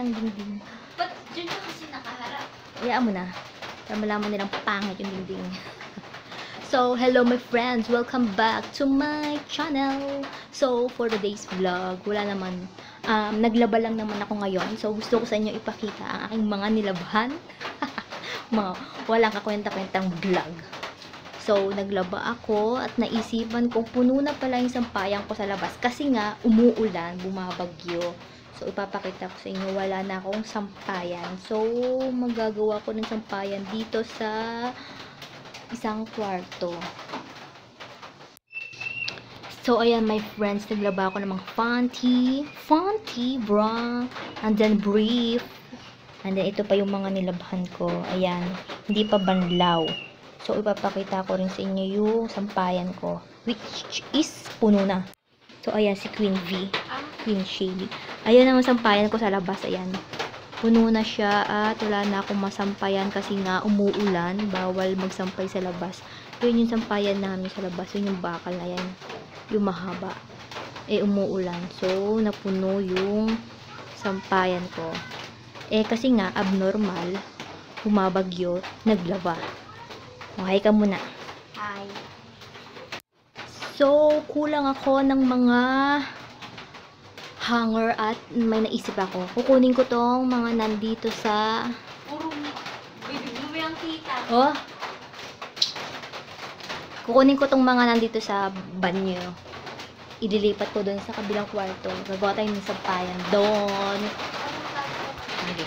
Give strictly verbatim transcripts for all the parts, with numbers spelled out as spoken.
ang dingding. Ba't dyan ka kasi nakaharap? Hayaan mo na. Para malaman nilang pangit yung dingding. So, hello my friends! Welcome back to my channel! So, for today's vlog, wala naman, um, naglaba lang naman ako ngayon. So, gusto ko sa inyo ipakita ang aking mga nilabhan. Mga walang kakwenta-kwentang vlog. So, naglaba ako at naisipan kong puno na pala yung sampayan ko sa labas. Kasi nga, umuulan, bumabagyo. So, ipapakita ko sa inyo, wala na akong sampayan. So, magagawa ko ng sampayan dito sa isang kwarto. So, ayan my friends, naglaba ako ng mga Fenty, Fenty bra, and then brief. And then, ito pa yung mga nilabhan ko. Ayan, hindi pa banlaw. So, ipapakita ko rin sa inyo yung sampayan ko, which is puno na. So, ayan, si Queen V. Queen Shady. Ayan ang sampayan ko sa labas. Ayan. Puno na siya at wala na akong masampayan kasi nga umuulan. Bawal magsampay sa labas. Yun yung sampayan namin sa labas. Yun yung bakal na yan. Yung mahaba. Eh, umuulan. So, napuno yung sampayan ko. Eh, kasi nga, abnormal. Humabagyo. Naglaba. Okay ka muna. Hi. So, kulang ako ng mga hanger at may naisip ako. Kukunin ko tong mga nandito sa... Puro bibig mo yung kita. Oh! Kukunin ko tong mga nandito sa banyo. Idilipat ko doon sa kabilang kwarto. Gagawa tayo ng sampayan doon. Okay.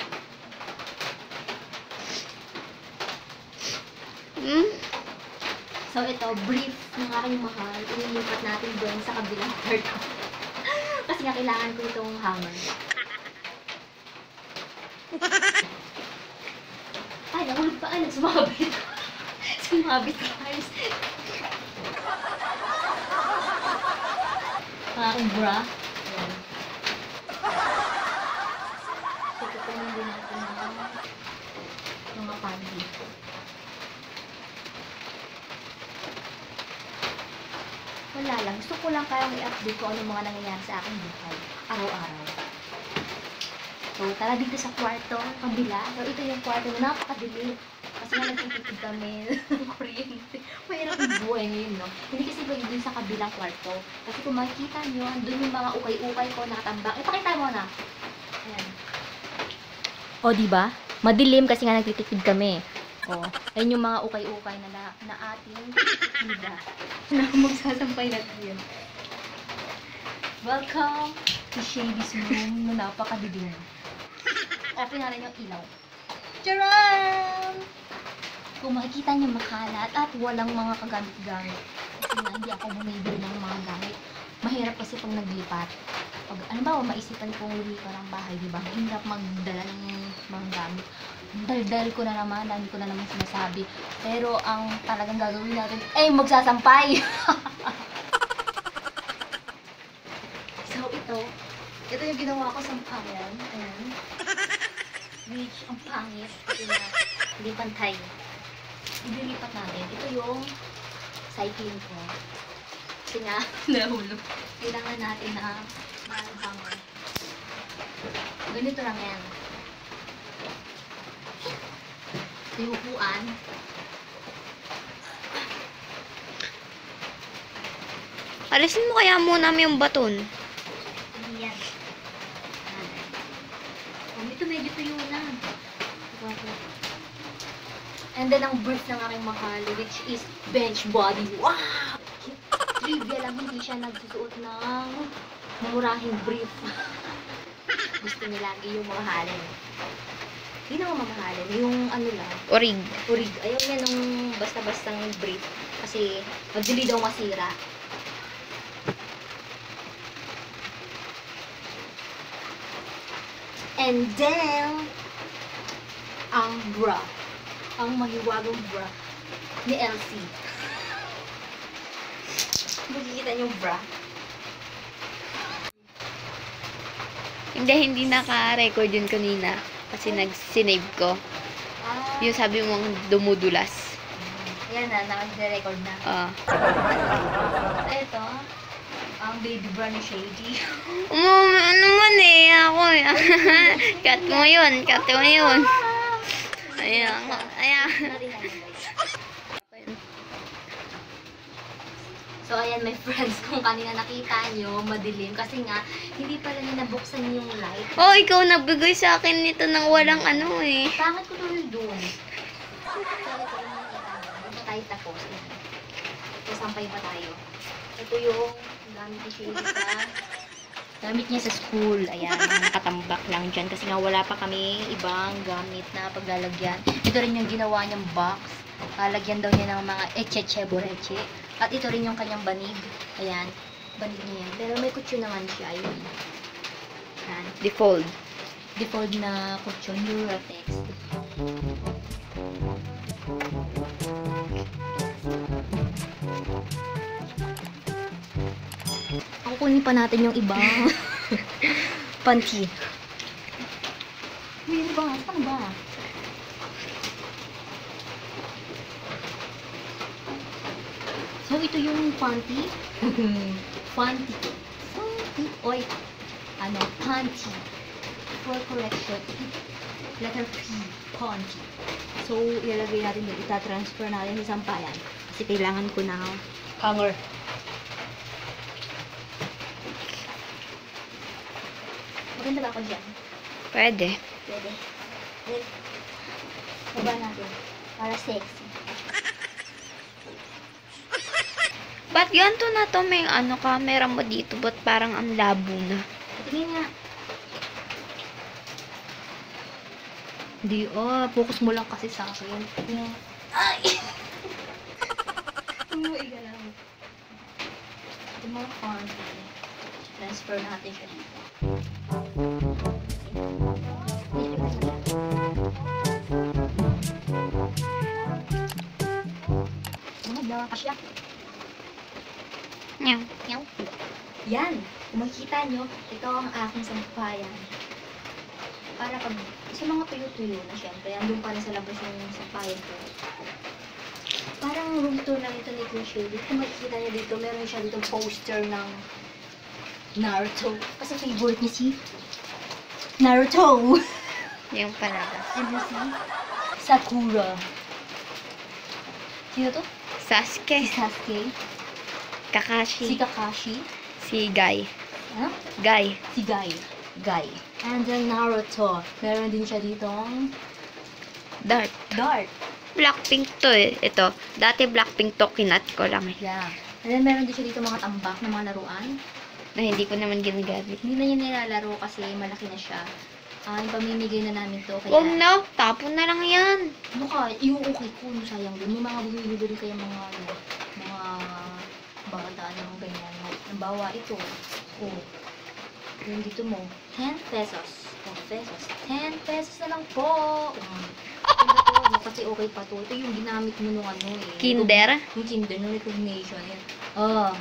Hmm? So, ito, brief ng aking mahal. Ililipat natin doon sa kabilang kwarto. Kasi nga kailangan ko itong hanger. Ay, nahulog pa. Ay, nagsumabit. Sumabit ka, guys. Ang aking bra. Ayan. So, kukunin din natin mga mga panty. Wala lang. Gusto ko lang kayang i-update ko ano mga nangyayari sa aking buhay. Araw-araw. So, tara dito sa kwarto. Kabila. So, ito yung kwarto na napakadilim. Kasi nga nagtitipid kami ng kuryente. Mahirap yung buhay ngayon, no? Hindi kasi ba dun sa kabilang kwarto. Kasi kung makikita nyo, andun yung mga ukay-ukay ko nakatambak. Ipakita mo na. Ayan. O, diba? Madilim kasi nga nagtitipid kami. O, ayun yung mga ukay-ukay na, na, na ating ida. Na magsasampay natin. Welcome to Shady's room na napakadilim. Open natin yung ilaw. Charan! Kung makikita niyo makalat at walang mga kagamit-gamit. Kasi nga hindi ako bumibili ng mga gamit. Mahirap kasi pag naglipat. Pag, ano ba, maisipan kong lumipat ng bahay, di ba? Hirap magdala ng mga gamit. Dal-dal ko na naman, dami ko na naman sinasabi. Pero ang talagang gagawin natin, ay magsasampay! So, ito. Ito yung ginawa ko sampayan. Ayan. Which, ang pangit. Kasi na, hindi pantay. Idilipat natin. Ito yung cycling ko. Kasi nga, nahulog. Kailangan natin na mahanger. Ganito lang yan. Ito yung upuan. Alisin mo kaya muna yung baton. Hindi yan. Um, ito medyo tuyo na. And then, ang brief ng aking mahal, which is bench body. Wow! Trivia lang, hindi siya nagsusuot ng murahing brief. Gusto niya lagi yung mamahalin. Hindi naman mamahalin. Yung ano lang. Orig. Urig. Ayaw niya nung basta-bastang brief. Kasi, magdili daw masira. And then, ang bra. Ang mahiwagang bra ni Elsie. Makikita niyo yung bra. Hindi, hindi naka-record yun kanina. Kasi nag-sinave ko. Ah, Yung sabi mong dumudulas. Ayan na, naka-record na. Ah. Ito, Ang baby bra ni Shady. Um, ano naman eh, ako eh. Cut mo yun, cut mo yun. Ayan, ayan. So, ayan my friends, kung kanina nakita nyo, madilim. Kasi nga, hindi pala niya nabuksan yung light. Oh, ikaw nagbigay sa akin nito ng walang ano eh. Pangit ko tuloy doon. Hindi tayo tapos. So, sampay pa tayo. Ito yung gamit ni Shady sa gamit niya sa school. Ayan, nakatambak lang dyan. Kasi nga wala pa kami ibang gamit na paglalagyan. Ito rin yung ginawa niyang box. Lalagyan daw niya ng mga echeche boreche. At ito rin yung kanyang banig. Ayan, banig niya yan. Pero may kutsyo naman siya. Ayun. Ayan. Default. Default na kutsyo, Eurotex. Ang kunin pa natin yung ibang panty. Uy, ano ba? Saan ba? So, ito yung panty. Panty. Panty. Oy. Ano? Panty. For correction. Letter P. Panty. So, ilalagay natin yun. Ita-transfer natin sa sampayan. Kasi kailangan ko na hanger. Maganda ba ako dyan? Pwede. Pwede. Then, baba natin. Para sexy. Ba't ganito na to? May ano camera mo dito? Ba't parang ang labo na? Tingin nga. Hindi, oh. Focus mo lang kasi sa akin. Ay! Umuwi ka lang. Ito mga panty. Transfer natin siya dito. Ano ba? Kasya. Nyaw. Yaw. Yan. Kung makikita nyo, ito ang aking sampayan. Para pag sa mga tuyo-tuyo na syempre, andun pa rin sa labas yung sampayan ko. Parang room tour na ito ni Queen Shady. Kung makikita nyo dito, meron siya dito poster ng Naruto. Kasi favorite niya si Naruto. Yung palabas. And then si Sakura. Sino to? Si Sasuke. Sasuke. Kakashi. Si Kakashi. Si Guy. Ano? Guy. Si Guy. Guy. And then Naruto. Meron din siya ditong Dart. Dart. Blackpink to eh. Ito. Dati Blackpink to, kinat ko lang eh. Yeah. And then meron din siya dito mga tambak na mga laruan. Na hindi ko naman ginagamit. Hindi na niya nilalaro kasi malaki na siya. Ah, yung pamimigay na namin to. Kaya, Huwag na. Tapon na lang yan. mukha, yung okay ko, no, sayang din. Yung mga bumibili kayo mga, ano, mga bata, ano, ganyan. Nabawa ito. Oh. Yung dito mo, ten pesos. Oh, pesos. ten pesos na lang po. Um, ito, kasi okay pa to. Ito yung ginamit mo nung ano eh. Kinder? Yung kinder, nung recognition. Yan. Oh.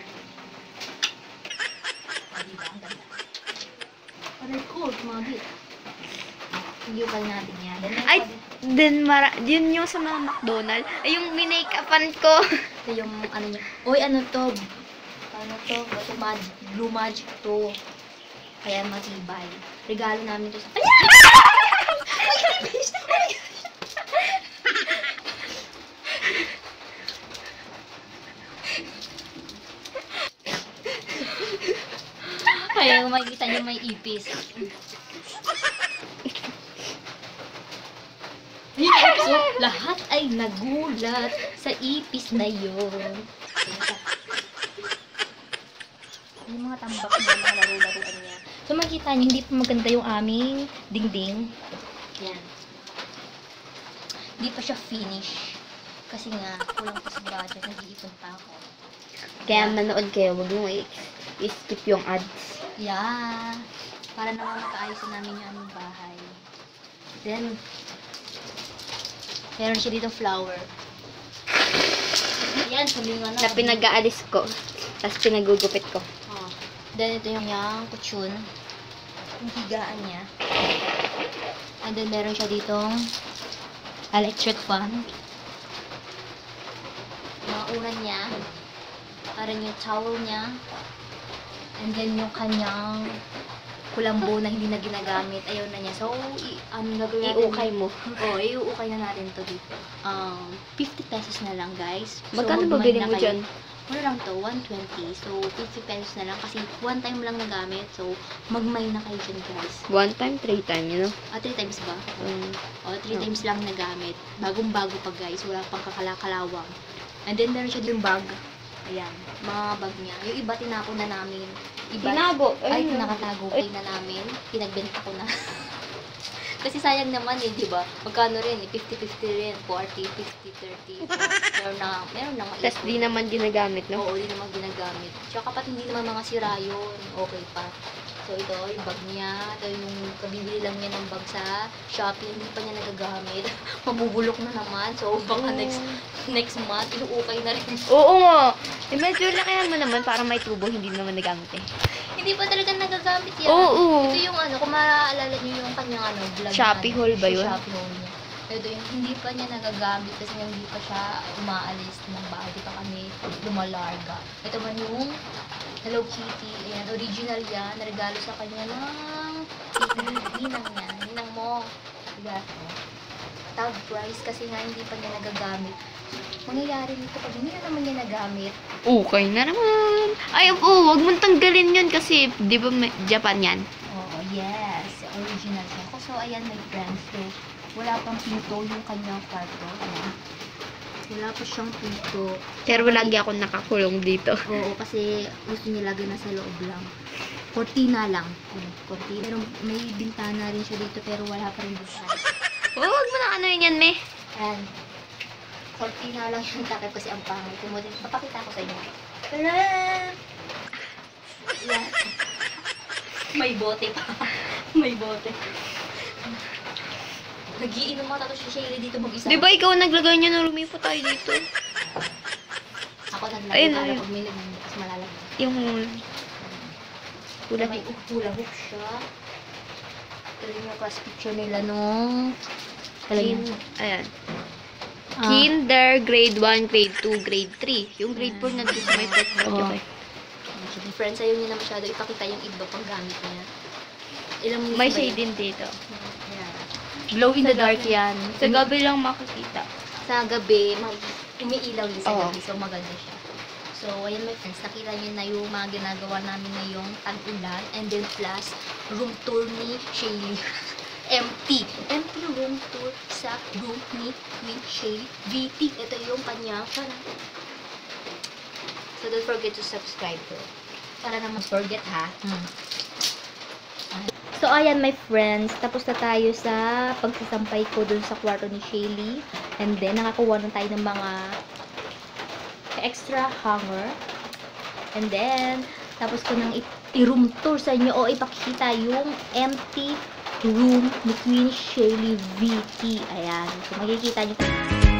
Ah, diba? Ang ganda. Aray ko, tumabit. Hindi pa natin yan. Then, Ay, din mara, yun yung sa mga McDonald's. Ay, yung minake-upan ko. ito yung ano niya. Uy, ano to? Ano to? Ito, mag, blue magic to. Kaya matibay. Regalo namin to sa... Ay! Kaya makikita niyo may ipis. So, lahat ay nagulat sa ipis na yun. Yung mga tambak niya, mga laro-laruan niya. So, makikita niyo, hindi pa maganda yung aming dingding. Yan. Hindi pa siya finish. Kasi nga, kulang pa sa budget. Nag-iipon pa ako. Kaya manood kayo, wag yung i- i-skip yung ads. Yeah. Para naman makaayos na namin yung aming bahay. Then, meron siya dito flower. Yan, sabi nga Na pinag-aalis ko. Tapos pinagugupit ko. Oh. Then, ito yung yung kutsyon. Yung higaan niya. And then, meron siya ditong electric fan. Mga uran niya. Parang yung towel niya. And then yung kanyang kulambo na hindi na ginagamit, ayaw na niya. So, i ano gagawin natin? I-ukay mo. Oo, oh, iuukay na natin to dito. Um, fifty pesos na lang, guys. So, Magkano ba mag-mine bili na mo kayo. dyan? Ano lang to, one twenty. So, fifty pesos na lang kasi one time lang nagamit. So, mag-mine na kayo dyan, guys. One time, three time, you know? Ah, three times ba? Um, O, three Oh. times lang nagamit. Bagong-bago pa, guys. Wala pang kakalakalawang. And then, meron siya yung bag. Ayan, mga bag niya. Yung iba, tinapon na namin. Iba, Tinago. ay, Ayun. nakatago pay na namin. Pinagbenta ko na. Kasi sayang naman eh, di ba? Magkano rin eh, fifty fifty rin, forty, fifty, thirty. So, meron na, meron na Tapos di naman ginagamit, no? Oo, di naman ginagamit. Tsaka kapag hindi naman mga sira yun, okay pa. So, ito, yung bag niya. Ito yung kabibili lang niya ng bag sa Shopee. Hindi pa niya nagagamit. Mabubulok na naman. So, baka next next month, inuukay na rin. Oo nga. Eh, medyo lakihan mo naman para may tubo, hindi naman nagamit eh. Hindi pa talaga nagagamit yan. Oo. Ito yung ano, kung maaalala niyo yung kanyang ano, vlog. Shopee na, haul ba yung yun? Shopee haul niya. Ito yung hindi pa niya nagagamit kasi nga hindi pa siya umaalis ng bahay. Di pa kami lumalarga. Ito man yung Hello Kitty. Ayan, original yan. Naregalo sa kanya ng ninang niya. Ninang mo. Diba? Tag price kasi nga hindi pa niya nagagamit. Mangyayari nito pag hindi na naman niya nagamit. Okay na naman. Ay, oo, wag mong tanggalin yun kasi, di ba, may- Japan yan? Oo, yes. Original siya. So, ayan, my friends. So, wala pang pinto yung kanyang kwarto. Ayan. Wala pa siyang pinto. Pero lagi ako nakakulong dito. Oo, kasi gusto niya lagay na sa loob lang. Cortina lang. Ayan, cortina. Pero may bintana rin siya dito, pero wala pa rin bintana. Oh, wag mo na ano yun, me. Ayan. Cortina lang yung takip kasi ang pangit. Kumudin, papakita ko sa inyo. Tara! Ayan. May bote pa. May bote. Nagiinom mga tato si Shaylee dito mag-isa. Di ba ikaw naglagay niya na lumipo tayo dito? Ako naglagay Ayun, para ayun. pag may nagmamit, mas malalagay. Yung Hula may hula hoop siya. Ito rin yung class picture nila nung... kin, ayan. Ah. Kinder, grade one, grade two, grade three. Yung grade four nandito sa may first Oo. project. Friends, ayaw niya na masyado ipakita yung iba pang gamit niya. Ilang minutes May ba shade yun? din dito. Ayan. Glow in the dark yan. Sa gabi lang makikita. Sa gabi, may umiilaw din sa Oo. gabi. So, maganda siya. So, ayan my friends, nakita niyo na yung mga ginagawa namin ngayong tag-ulan. And then plus, room tour ni Shaylee. Empty. Empty room tour sa room ni Queen Shaylee V T. Ito yung kanya. Para. So, don't forget to subscribe to. Para naman forget ha. Hmm. So, ayan my friends, tapos na tayo sa pagsasampay ko dun sa kwarto ni Shaylee. And then, nakakuha na tayo ng mga extra hanger. And then, tapos ko nang i-room tour sa inyo o ipakita yung empty room ni Queen Shaylee V T. Ayan. So, makikita nyo.